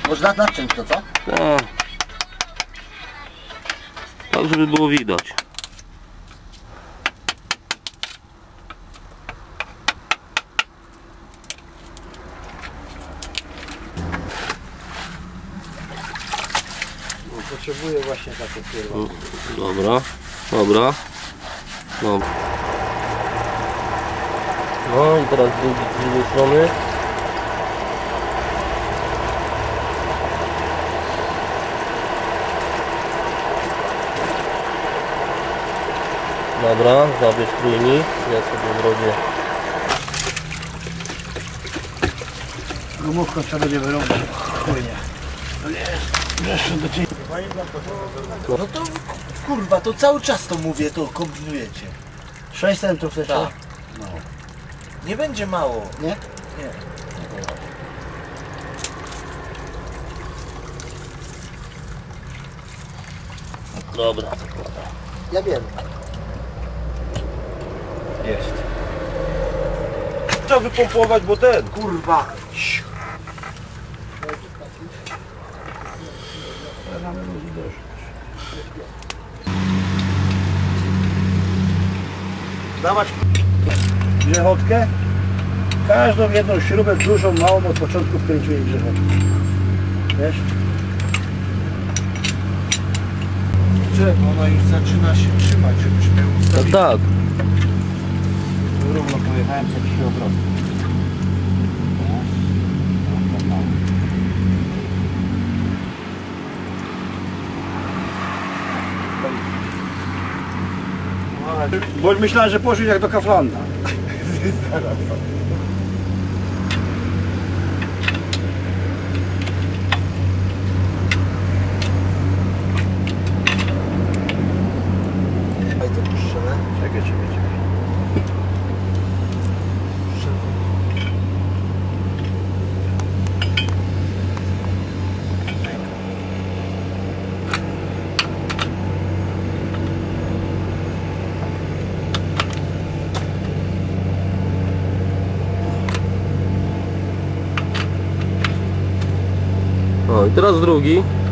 Można naciąć to, co? Tak. Tak, żeby było widać. No, potrzebuję właśnie takie pierwsze. Dobra, dobra. No. No i teraz z drugiej strony. Dobra, zabierz trójnik, ja sobie zrobię. Gumówką trzeba będzie wyrobić. Spokojnie. To nie jest wrzeszczą do ciebie. No to kurwa, to cały czas to mówię, to kombinujecie. 6 centów chcesz? Tak. No. Nie będzie mało. Nie? Nie. Dobra. Ja wiem. Jest. Trzeba wypompować, bo ten. Kurwa. Dawać grzechotkę. Każdą jedną śrubę dużą, małą od początku wkręciłem grzechotkę. Wiesz? Drzewo, ona już zaczyna się trzymać, żebyś miał Tak, ustawić. tak. Równo pojechałem, tak się obrotę. Bo myślałem, że poszli jak do Kaflanda. Daj to puszczone. Czekaj. O, i teraz drugi.